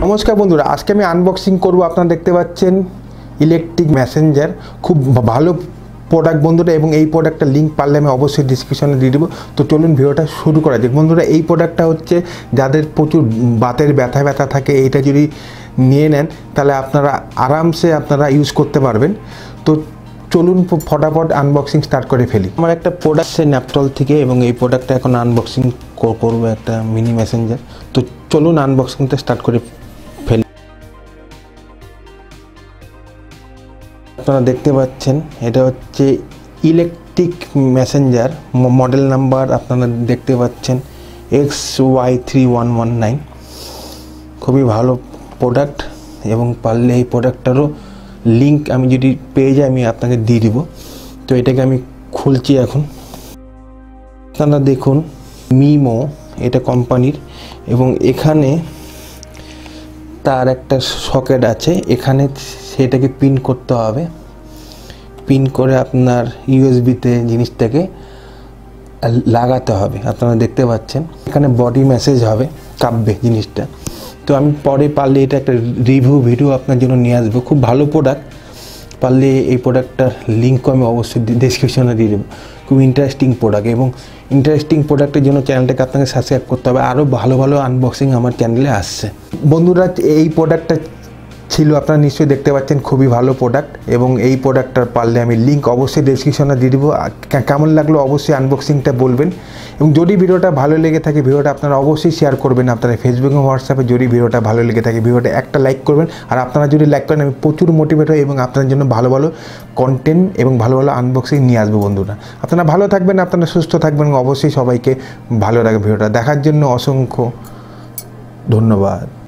নমস্কার বন্ধুরা, আজকে আমি আনবক্সিং করব। আপনারা দেখতে পাচ্ছেন ইলেকট্রিক ম্যাসেঞ্জার, খুব ভালো প্রোডাক্ট বন্ধুরা, এবং এই প্রোডাক্টটার লিঙ্ক পারলে আমি অবশ্যই ডিসক্রিপশনে দিয়ে দেবো। তো চলুন ভিডিওটা শুরু করা যাক বন্ধুরা। এই প্রোডাক্টটা হচ্ছে যাদের প্রচুর বাতের ব্যথা থাকে, এইটা যদি নিয়ে নেন তাহলে আপনারা আরামসে ইউজ করতে পারবেন। তো চলুন ফটাফট আনবক্সিং স্টার্ট করে ফেলি। আমার একটা প্রোডাক্ট সে ন্যাপটল থেকে, এবং এই প্রোডাক্টটা এখন আনবক্সিং করবো, একটা মিনি মেসেঞ্জার। তো চলুন আনবক্সিংটা স্টার্ট করে ফেলি। আপনারা দেখতে পাচ্ছেন এটা হচ্ছে ইলেকট্রিক মেসেঞ্জার, মডেল নাম্বার আপনারা দেখতে পাচ্ছেন XY3119। খুবই ভালো প্রোডাক্ট, এবং পারলে এই প্রোডাক্টটারও লিঙ্ক আমি যদি পেয়ে যাই আমি আপনাকে দিয়ে দিব। তো এটাকে আমি খুলছি এখন। আপনারা দেখুন মিমো, এটা কোম্পানির, এবং এখানে তার একটা সকেট আছে, এখানে সেটাকে পিন করতে হবে। পিন করে আপনার ইউএসবিতে জিনিসটাকে লাগাতে হবে। আপনারা দেখতে পাচ্ছেন এখানে বডি মেসেজ হবে, কাঁপবে জিনিসটা। তো আমি পরে পারলে এটা একটা রিভিউ ভিডিও আপনার জন্য নিয়ে আসবো। খুব ভালো প্রোডাক্ট, পারলে এই প্রোডাক্টটার লিঙ্কও আমি অবশ্যই ডিসক্রিপশনে দিয়ে দেবো। খুব ইন্টারেস্টিং প্রোডাক্ট, এবং ইন্টারেস্টিং প্রোডাক্টের জন্য চ্যানেলটাকে আপনাকে সাবস্ক্রাইব করতে হবে। আরও ভালো ভালো আনবক্সিং আমার চ্যানেলে আসছে বন্ধুরা। এই প্রোডাক্টটা ছিল, আপনারা নিশ্চয়ই দেখতে পাচ্ছেন, খুবই ভালো প্রোডাক্ট, এবং এই প্রোডাক্টটার পারলে আমি লিঙ্ক অবশ্যই ডেসক্রিপশনে দিয়ে দেবো। কেমন লাগলো অবশ্যই আনবক্সিংটা বলবেন, এবং যদি ভিডিওটা ভালো লেগে থাকে ভিডিওটা আপনারা অবশ্যই শেয়ার করবেন আপনারা ফেসবুক এবং হোয়াটসঅ্যাপে। যদি ভিডিওটা ভালো লেগে থাকে ভিডিওটা একটা লাইক করবেন, আর আপনারা যদি লাইক করেন আমি প্রচুর মোটিভেট হই, এবং আপনাদের জন্য ভালো ভালো কন্টেন্ট এবং ভালো ভালো আনবক্সিং নিয়ে আসবো বন্ধুরা। আপনারা ভালো থাকবেন, আপনারা সুস্থ থাকবেন, অবশ্যই সবাইকে ভালো লাগে। ভিডিওটা দেখার জন্য অসংখ্য ধন্যবাদ।